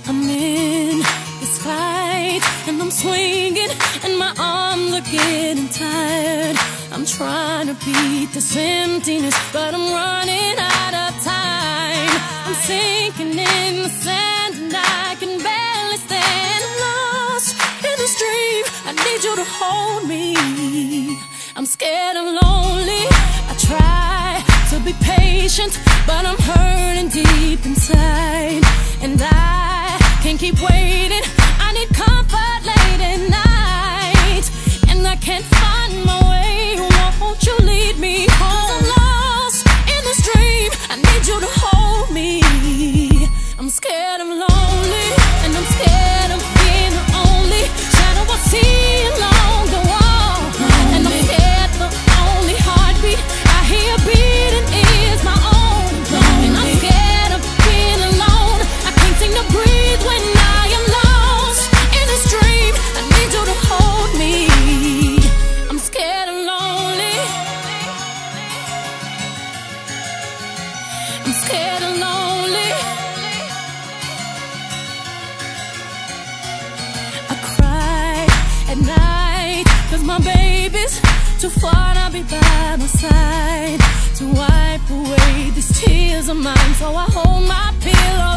I'm in this fight and I'm swinging and my arms are getting tired. I'm trying to beat this emptiness, but I'm running out of time. I'm sinking in the sand and I can barely stand. I'm lost in this dream, I need you to hold me. I'm scared and lonely, I try to be patient, but I'm hurting deep inside. And I can't keep waiting, I need comfort late at night. And I can't find my way, won't you lead me home? I'm lost in this dream, I need you to hold me. I'm scared I'm lonely, and I'm scared of being the only shadow I see along the wall. And I'm scared the only heartbeat I hear beating is my own. And I'm scared of being alone, I can't seem to breathe when I am lost in this dream. I need you to hold me. I'm scared and lonely, I'm scared and lonely. I cry at night, cause my baby's too far to be by my side to wipe away these tears of mine. So I hold my pillow